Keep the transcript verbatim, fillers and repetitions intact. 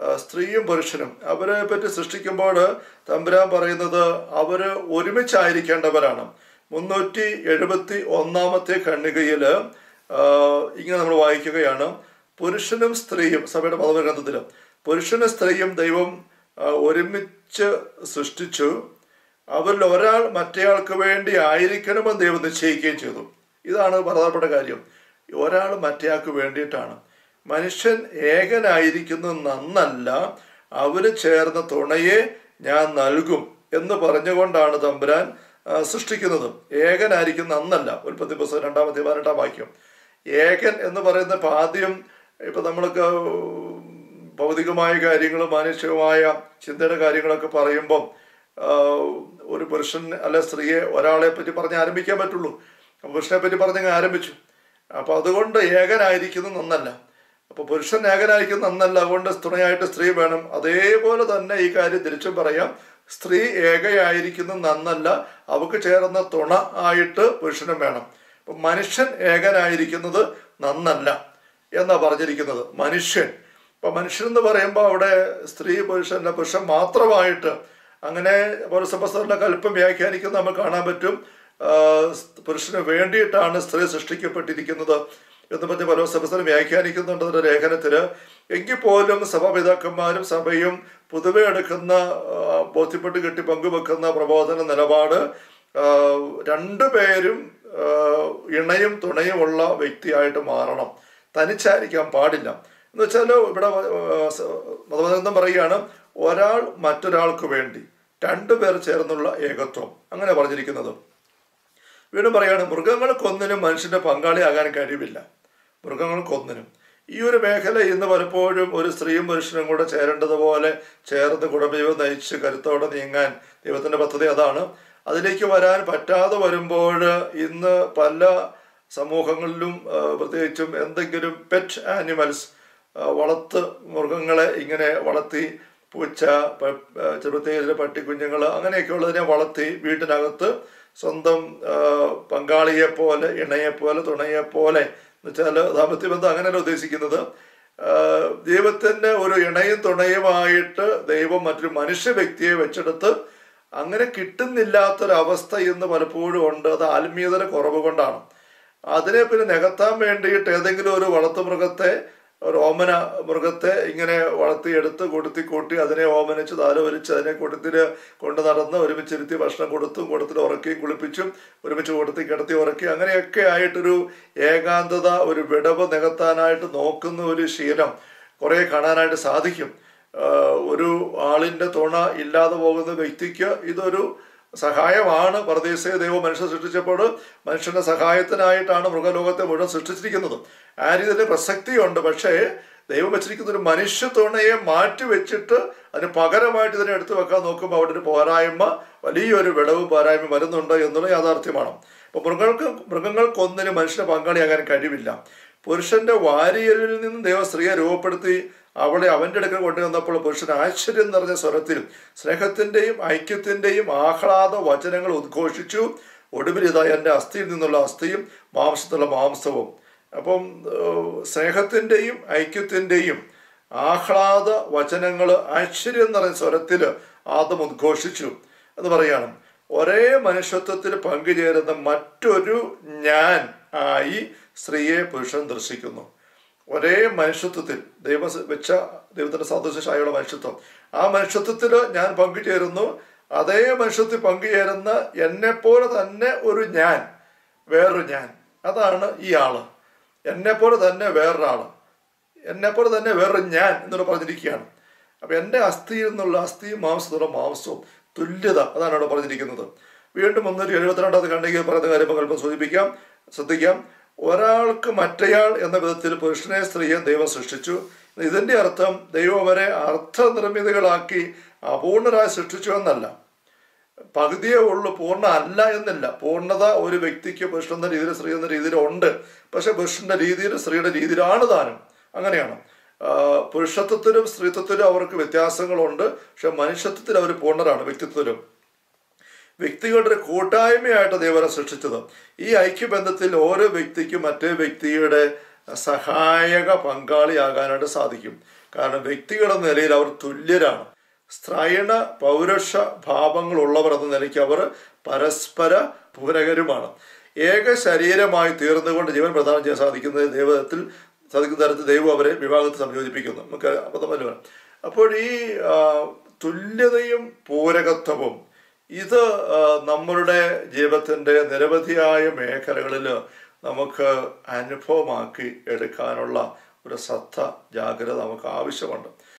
സ്ത്രീയും പുരുഷനും അവരെ പറ്റി സൃഷ്ടിക്കുമ്പോൾ തമ്പുരാൻ പറയുന്നത് അവർ ഒരുമിച്ചായിരിക്കേണ്ടവരാണ്. മുന്നൂറ്റി എഴുപത്തി ഒന്നാമത്തെ ഖണ്ഡികയിൽ ഇങ്ങനെ നമ്മൾ വായിക്കുകയാണ്, പുരുഷനും സ്ത്രീയും, സഭയുടെ മതഗ്രന്ഥത്തിൽ പുരുഷനും സ്ത്രീയും ദൈവം ഒരുമിച്ച് സൃഷ്ടിച്ചു, അവരിൽ ഒരാൾ മറ്റേയാൾക്ക് വേണ്ടി ആയിരിക്കണമെന്ന് ദൈവം നിശ്ചയിക്കുകയും ചെയ്തു. ഇതാണ് പ്രധാനപ്പെട്ട കാര്യം. ഒരാൾ മറ്റേയാൾക്ക് വേണ്ടിയിട്ടാണ്. മനുഷ്യൻ ഏകനായിരിക്കുന്നത് നന്നല്ല, അവന് ചേർന്ന തുണയെ ഞാൻ നൽകും എന്ന് പറഞ്ഞുകൊണ്ടാണ് തമ്പുരാൻ സൃഷ്ടിക്കുന്നത്. ഏകനായിരിക്കുന്ന നന്നല്ല. ഉൽപ്പത്തി പുസ്തകം രണ്ടാമത്തെ പതിനെട്ടാം വാക്യം. ഏകൻ എന്ന് പറയുന്ന ആദ്യം ഇപ്പം നമ്മൾക്ക് ഭൗതികമായ കാര്യങ്ങളും മാനുഷികമായ ചിന്തയുടെ കാര്യങ്ങളൊക്കെ പറയുമ്പം ഒരു പുരുഷൻ അല്ലെ സ്ത്രീയെ ഒരാളെ പറ്റി പറഞ്ഞ് ആരംഭിക്കാൻ പറ്റുള്ളൂ. പുരുഷനെ പറ്റി പറഞ്ഞങ്ങ് ആരംഭിച്ചു. അപ്പോൾ അതുകൊണ്ട് ഏകനായിരിക്കുന്നത് നന്നല്ല. അപ്പോൾ പുരുഷൻ ഏകനായിരിക്കുന്നത് നന്നല്ല, അതുകൊണ്ട് തുണയായിട്ട് സ്ത്രീ വേണം. അതേപോലെ തന്നെ ഈ കാര്യം തിരിച്ചും പറയാം, സ്ത്രീ ഏകയായിരിക്കുന്നത് നന്നല്ല, അവൾക്ക് ചേർന്ന തുണ ആയിട്ട് പുരുഷനും വേണം. അപ്പം മനുഷ്യൻ ഏകനായിരിക്കുന്നത് നന്നല്ല എന്നാ പറഞ്ഞിരിക്കുന്നത്. മനുഷ്യൻ ഇപ്പം മനുഷ്യൻ എന്ന് പറയുമ്പോൾ അവിടെ സ്ത്രീ പുരുഷനല്ല, പുരുഷൻ മാത്രമായിട്ട് അങ്ങനെ പൗരസഭസ്ഥരുടെ കൽപ്പം വ്യാഖ്യാനിക്കുന്നത് നമുക്ക് കാണാൻ പറ്റും. പുരുഷന് വേണ്ടിയിട്ടാണ് സ്ത്രീ സൃഷ്ടിക്കപ്പെട്ടിരിക്കുന്നത് എന്ന് പറഞ്ഞ് പൗരസഭസ്ഥരും വ്യാഖ്യാനിക്കുന്നുണ്ട് അതിൻ്റെ ലേഖനത്തിൽ. എങ്കിൽ പോലും സഭാപിതാക്കന്മാരും സഭയും പൊതുവെ എടുക്കുന്ന ബോധ്യപ്പെട്ട് കെട്ടി പങ്കുവെക്കുന്ന പ്രബോധന നിലപാട് രണ്ടുപേരും ഇണയും തുണയുമുള്ള വ്യക്തിയായിട്ട് മാറണം, തനിച്ചായിരിക്കാൻ പാടില്ല. എന്ന് വെച്ചാൽ ഇവിടെ മതഗ്രന്ഥം പറയുകയാണ്, ഒരാൾ മറ്റൊരാൾക്ക് വേണ്ടി, രണ്ടുപേർ ചേർന്നുള്ള ഏകത്വം, അങ്ങനെ പറഞ്ഞിരിക്കുന്നത്. വീണ്ടും പറയുകയാണ്, മൃഗങ്ങൾക്കൊന്നിനും മനുഷ്യൻ്റെ പങ്കാളിയാകാൻ കഴിവില്ല. മൃഗങ്ങൾക്കൊന്നിനും ഈ ഒരു മേഖല ഇന്ന് പലപ്പോഴും ഒരു സ്ത്രീയും പുരുഷനും കൂടെ ചേരേണ്ടതുപോലെ ചേർന്ന് കുടുംബജീവിതം നയിച്ച് കരുത്തോടെ നീങ്ങാൻ ദൈവത്തിൻ്റെ പദ്ധതി അതാണ്. അതിലേക്ക് വരാൻ പറ്റാതെ വരുമ്പോൾ ഇന്ന് പല സമൂഹങ്ങളിലും പ്രത്യേകിച്ചും എന്തെങ്കിലും പെറ്റ് ആനിമൽസ്, വളർത്ത് മൃഗങ്ങളെ ഇങ്ങനെ വളർത്തി, പൂച്ച, ചെറുപ്പത്തേരിലെ പട്ടിക്കുഞ്ഞുങ്ങൾ അങ്ങനെയൊക്കെയുള്ളതിനെ വളർത്തി വീട്ടിനകത്ത് സ്വന്തം പങ്കാളിയെപ്പോലെ, ഇണയെപ്പോലെ, തുണയെപ്പോലെ എന്ന് വെച്ചാൽ ദാമ്പത്യ ബന്ധം അങ്ങനെയല്ല ഉദ്ദേശിക്കുന്നത്. ദൈവത്തിൻ്റെ ഒരു ഇണയും തുണയുമായിട്ട് ദൈവം മറ്റൊരു മനുഷ്യ വ്യക്തിയെ വെച്ചെടുത്ത് അങ്ങനെ കിട്ടുന്നില്ലാത്തൊരവസ്ഥ ഇന്ന് പലപ്പോഴും ഉണ്ട്. അത് ആത്മീയതയുടെ കുറവ് കൊണ്ടാണ്. അതിനെ പിന്നെ നികത്താൻ വേണ്ടിയിട്ട് ഏതെങ്കിലും ഒരു വളർത്തുമൃഗത്തെ, ഒരു ഓമന മൃഗത്തെ ഇങ്ങനെ വളർത്തിയെടുത്ത് കൊടുത്തി കൂട്ടി അതിനെ ഓമനിച്ച് താലോലിച്ച് അതിനെ കൂട്ടത്തിൽ കൊണ്ട് നടന്ന് ഒരുമിച്ചിരുത്തി ഭക്ഷണം കൊടുത്തും കൂട്ടത്തിൽ ഉറക്കിയും കുളിപ്പിച്ചും ഒരുമിച്ച് കൊടുത്തി കിടത്തി ഉറക്കി അങ്ങനെയൊക്കെ ആയിട്ടൊരു ഏകാന്തത, ഒരു വിടവ് നികത്താനായിട്ട് നോക്കുന്ന ഒരു ശീലം കുറേ കാണാനായിട്ട് സാധിക്കും. ഒരു ആളിൻ്റെ തുണ ഇല്ലാതെ പോകുന്ന വ്യക്തിക്ക് ഇതൊരു സഹായമാണ്. പരദേശീയ ദൈവം മനുഷ്യനെ സൃഷ്ടിച്ചപ്പോൾ മനുഷ്യൻ്റെ സഹായത്തിനായിട്ടാണ് മൃഗലോകത്തെ മുഴുവൻ സൃഷ്ടിച്ചിരിക്കുന്നത്. ആ രീതിയിൽ പ്രസക്തിയുണ്ട്. പക്ഷേ ദൈവം വെച്ചിരിക്കുന്ന ഒരു മനുഷ്യ തുണയെ മാറ്റി വെച്ചിട്ട് അതിന് പകരമായിട്ട് ഇതിനെ എടുത്തു വെക്കാൻ നോക്കുമ്പോൾ അവിടെ ഒരു പോരായ്മ, വലിയൊരു വിടവും പോരായ്മ വരുന്നുണ്ട് എന്നുള്ള യാഥാർത്ഥ്യമാണ്. അപ്പോൾ മൃഗങ്ങൾക്ക് മൃഗങ്ങൾക്കൊന്നിനും മനുഷ്യനെ പങ്കാളിയാകാൻ കഴിവില്ല. പുരുഷന്റെ വാരിയലിൽ നിന്നും ദൈവം സ്ത്രീയെ രൂപപ്പെടുത്തി അവളെ അവൻ്റെ അടുക്കൽ കൊണ്ടുവന്നപ്പോൾ പുരുഷൻ ആശ്ചര്യം നിറഞ്ഞ സ്വരത്തിലും സ്നേഹത്തിൻ്റെയും ഐക്യത്തിൻ്റെയും ആഹ്ലാദ വചനങ്ങൾ ഉദ്ഘോഷിച്ചു. ഒടുവിൽ ഇതാ എൻ്റെ അസ്ഥിയിൽ നിന്നുള്ള അസ്ഥിയും മാംസത്തിലുള്ള മാംസവും. അപ്പം സ്നേഹത്തിൻ്റെയും ഐക്യത്തിൻ്റെയും ആഹ്ലാദ വചനങ്ങൾ ആശ്ചര്യം നിറഞ്ഞ സ്വരത്തിൽ ആദം ഉദ്ഘോഷിച്ചു എന്ന് പറയാണ്. ഒരേ മനുഷ്യത്വത്തിൽ പങ്കുചേരുന്ന മറ്റൊരു ഞാൻ ആയി സ്ത്രീയെ പുരുഷൻ ദർശിക്കുന്നു. ഒരേ മനുഷ്യത്വത്തിൽ ദൈവം വെച്ച ദൈവത്തിൻ്റെ സാദൃശ്യമായുള്ള മനുഷ്യത്വം, ആ മനുഷ്യത്വത്തിൽ ഞാൻ പങ്കുചേരുന്നു. അതേ മനുഷ്യത്തിൽ പങ്കുചേരുന്ന എന്നെപ്പോലെ തന്നെ ഒരു ഞാൻ, വേറൊരു ഞാൻ, അതാണ് ഈ ആള്. എന്നെപ്പോലെ തന്നെ വേറൊരാള്, എന്നെപ്പോലെ തന്നെ വേറൊരു ഞാൻ എന്നുള്ള പറഞ്ഞിരിക്കുകയാണ്. അപ്പം എൻ്റെ അസ്ഥിയിൽ നിന്നുള്ള അസ്ഥിയും മാംസത്തിലുള്ള മാംസവും തുല്യത, അതാണ് അവിടെ പറഞ്ഞിരിക്കുന്നത്. വീണ്ടും മുന്നൂറ്റി എഴുപത്തിരണ്ടാമത് ഖണ്ഡികയിൽ പറയുന്ന കാര്യം അല്പം സൂചിപ്പിക്കാം, ശ്രദ്ധിക്കാം. ഒരാൾക്ക് മറ്റേയാൾ എന്ന വിധത്തിൽ പുരുഷനെ സ്ത്രീയെ ദൈവം സൃഷ്ടിച്ചു. ഇതിൻ്റെ അർത്ഥം ദൈവം അവരെ അർത്ഥനിർമ്മിതികളാക്കി അപൂർണരായി സൃഷ്ടിച്ചു എന്നല്ല. പകുതിയേ ഉള്ളൂ, പൂർണ്ണ അല്ല എന്നില്ല. പൂർണ്ണത ഒരു വ്യക്തിക്ക് പുരുഷൻ എന്ന രീതിയിൽ സ്ത്രീ എന്ന രീതിയിൽ ഉണ്ട്. പക്ഷെ പുരുഷന്റെ രീതിയിൽ സ്ത്രീയുടെ രീതിയിലാണ് താനും. അങ്ങനെയാണ്. പുരുഷത്വത്തിലും സ്ത്രീത്വത്തിലും അവർക്ക് വ്യത്യാസങ്ങളുണ്ട്. പക്ഷെ മനുഷ്യത്വത്തിൽ അവർ പൂർണ്ണരാണ്. വ്യക്തിത്വത്തിലും വ്യക്തികളുടെ കൂട്ടായ്മയായിട്ട് ദൈവം സൃഷ്ടിച്ചത്. ഈ ഐക്യബന്ധത്തിൽ ഓരോ വ്യക്തിക്കും മറ്റേ വ്യക്തിയുടെ സഹായക പങ്കാളിയാകാനായിട്ട് സാധിക്കും. കാരണം വ്യക്തികളെന്ന നിലയിൽ അവർ തുല്യരാണ്. സ്ത്രൈണ പൗരുഷ ഭാവങ്ങളുള്ളവർ എന്ന നിലയ്ക്ക് അവർ പരസ്പര പൂരകരുമാണ്. ഏക ശരീരമായി തീർന്നുകൊണ്ട് ജീവൻ പ്രദാനം ചെയ്യാൻ സാധിക്കുന്ന ദൈവത്തിൽ സാധിക്കുന്ന തരത്തിൽ ദൈവം അവരെ വിവാഹത്തിൽ സംയോജിപ്പിക്കുന്നു. നമുക്ക് അബദ്ധമല്ല. അപ്പോൾ ഈ തുല്യതയും പൂരകത്വവും ഇത് നമ്മളുടെ ജീവിതത്തിൻ്റെ നിരവധിയായ മേഖലകളിൽ നമുക്ക് അനുഭവമാക്കി എടുക്കാനുള്ള ഒരു ശ്രദ്ധ ജാഗ്രത നമുക്ക് ആവശ്യമുണ്ട്.